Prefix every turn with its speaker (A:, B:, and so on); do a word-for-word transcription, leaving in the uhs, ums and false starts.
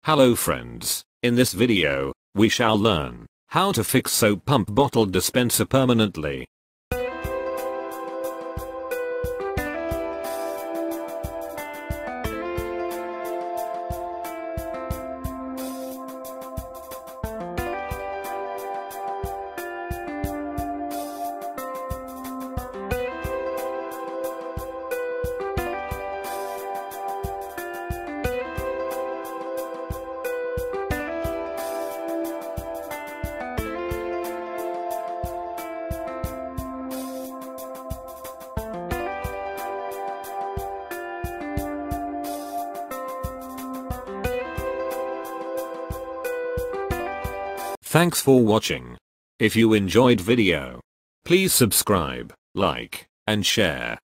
A: Hello friends, in this video, we shall learn how to fix soap pump bottle dispenser permanently. Thanks for watching. If you enjoyed video, please subscribe, like, and share.